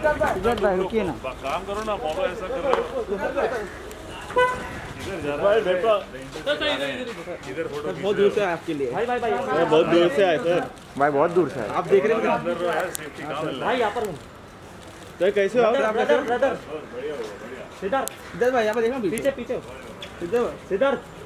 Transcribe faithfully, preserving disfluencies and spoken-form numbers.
सिद्धार्थ भाई रुकिए ना, काम करो ना, फॉलो ऐसा कर रहे हो। भाई मेरे को इधर फोटो बहुत दूर से आपके लिए भाई भाई भाई मैं बहुत दूर से आए सर। भाई बहुत दूर से है। आप देख रहे हैं अंदर रहो यार, सेफ्टी काम है। भाई यहाँ पर हूँ। तो कैसे हो आप? ब्रदर ब्रदर बढ़िया हो बढ़िया। सिद्धार्थ सिद्धार्थ भाई यहाँ पे देखना पीछे पीछे सिद्धार्थ सिद्धार्थ